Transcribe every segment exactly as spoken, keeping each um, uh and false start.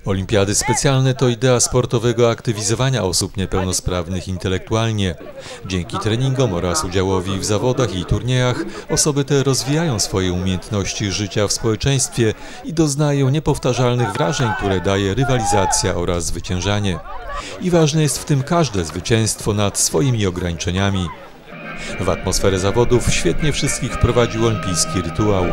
Olimpiady specjalne to idea sportowego aktywizowania osób niepełnosprawnych intelektualnie. Dzięki treningom oraz udziałowi w zawodach i turniejach osoby te rozwijają swoje umiejętności życia w społeczeństwie i doznają niepowtarzalnych wrażeń, które daje rywalizacja oraz zwyciężanie. I ważne jest w tym każde zwycięstwo nad swoimi ograniczeniami. W atmosferę zawodów świetnie wszystkich wprowadził olimpijski rytuał.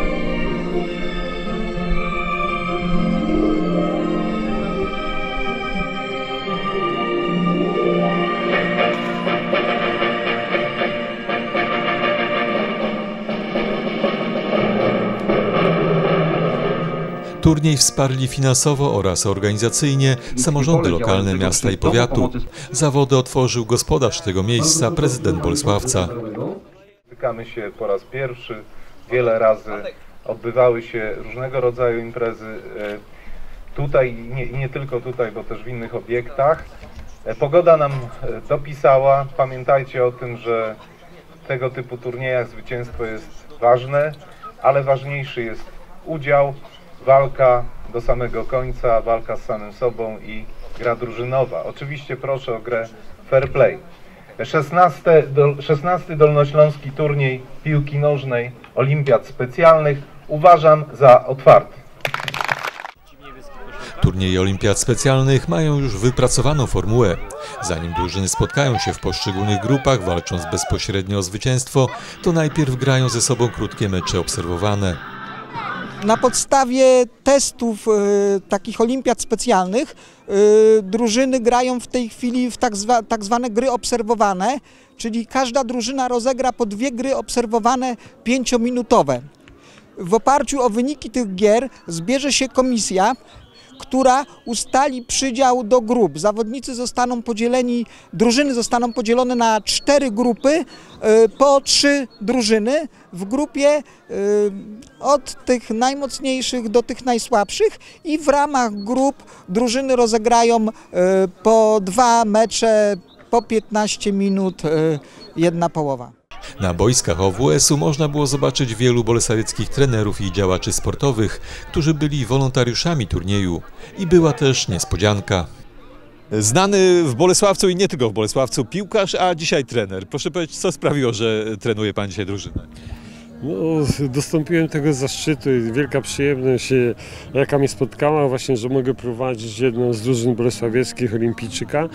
Turniej wsparli finansowo oraz organizacyjnie samorządy lokalne miasta i powiatu. Zawody otworzył gospodarz tego miejsca, prezydent Bolesławca. Spotykamy się po raz pierwszy, wiele razy odbywały się różnego rodzaju imprezy tutaj i nie, nie tylko tutaj, bo też w innych obiektach. Pogoda nam dopisała. Pamiętajcie o tym, że w tego typu turniejach zwycięstwo jest ważne, ale ważniejszy jest udział, walka do samego końca, walka z samym sobą i gra drużynowa. Oczywiście proszę o grę fair play. szesnasty Dolnośląski Turniej Piłki Nożnej Olimpiad Specjalnych uważam za otwarty. Turnieje Olimpiad Specjalnych mają już wypracowaną formułę. Zanim drużyny spotkają się w poszczególnych grupach, walcząc bezpośrednio o zwycięstwo, to najpierw grają ze sobą krótkie mecze obserwowane. Na podstawie testów y, takich olimpiad specjalnych y, drużyny grają w tej chwili w tak, zwa, tak zwane gry obserwowane, czyli każda drużyna rozegra po dwie gry obserwowane pięciominutowe. W oparciu o wyniki tych gier zbierze się komisja, która ustali przydział do grup. Zawodnicy zostaną podzieleni, drużyny zostaną podzielone na cztery grupy, po trzy drużyny w grupie od tych najmocniejszych do tych najsłabszych i w ramach grup drużyny rozegrają po dwa mecze, po piętnaście minut, jedna połowa. Na boiskach O W S-u można było zobaczyć wielu bolesławieckich trenerów i działaczy sportowych, którzy byli wolontariuszami turnieju. I była też niespodzianka. Znany w Bolesławcu i nie tylko w Bolesławcu piłkarz, a dzisiaj trener. Proszę powiedzieć, co sprawiło, że trenuje pan dzisiaj drużynę? No, dostąpiłem tego zaszczytu i wielka przyjemność, jaka mnie spotkała, właśnie, że mogę prowadzić jedną z drużyn bolesławieckich, Olimpijczyka,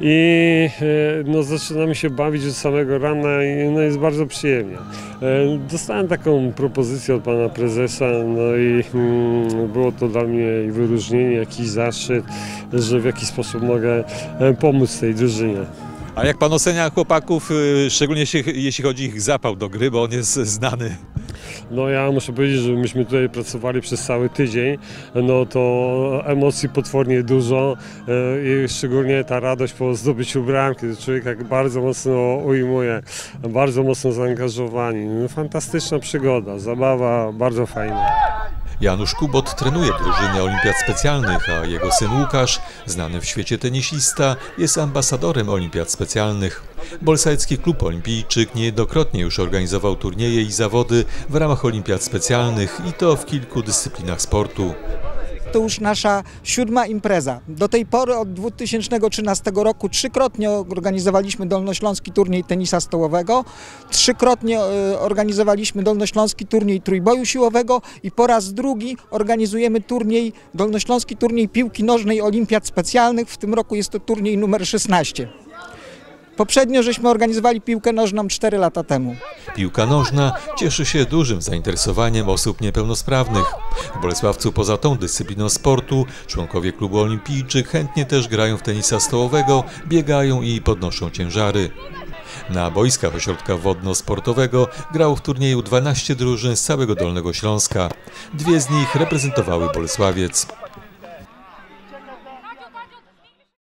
i no, zaczynamy się bawić od samego rana i no, jest bardzo przyjemnie. Dostałem taką propozycję od pana prezesa, no i mm, było to dla mnie i wyróżnienie, jakiś zaszczyt, że w jakiś sposób mogę pomóc tej drużynie. A jak pan ocenia chłopaków, szczególnie jeśli chodzi o ich zapał do gry, bo on jest znany? No ja muszę powiedzieć, że myśmy tutaj pracowali przez cały tydzień, no to emocji potwornie dużo i szczególnie ta radość po zdobyciu bramki, to człowieka bardzo mocno ujmuje, bardzo mocno zaangażowani. No, fantastyczna przygoda, zabawa bardzo fajna. Janusz Kubot trenuje drużynę Olimpiad Specjalnych, a jego syn Łukasz, znany w świecie tenisista, jest ambasadorem Olimpiad Specjalnych. Bolesławicki Klub Olimpijczyk niejednokrotnie już organizował turnieje i zawody w ramach Olimpiad Specjalnych i to w kilku dyscyplinach sportu. To już nasza siódma impreza. Do tej pory od dwa tysiące trzynastego roku trzykrotnie organizowaliśmy Dolnośląski Turniej Tenisa Stołowego, trzykrotnie organizowaliśmy Dolnośląski Turniej Trójboju Siłowego i po raz drugi organizujemy turniej, Dolnośląski Turniej Piłki Nożnej Olimpiad Specjalnych. W tym roku jest to turniej numer szesnaście. Poprzednio żeśmy organizowali piłkę nożną cztery lata temu. Piłka nożna cieszy się dużym zainteresowaniem osób niepełnosprawnych. W Bolesławcu poza tą dyscypliną sportu członkowie klubu Olimpijczyk chętnie też grają w tenisa stołowego, biegają i podnoszą ciężary. Na boiskach ośrodka wodno-sportowego grało w turnieju dwanaście drużyn z całego Dolnego Śląska. Dwie z nich reprezentowały Bolesławiec.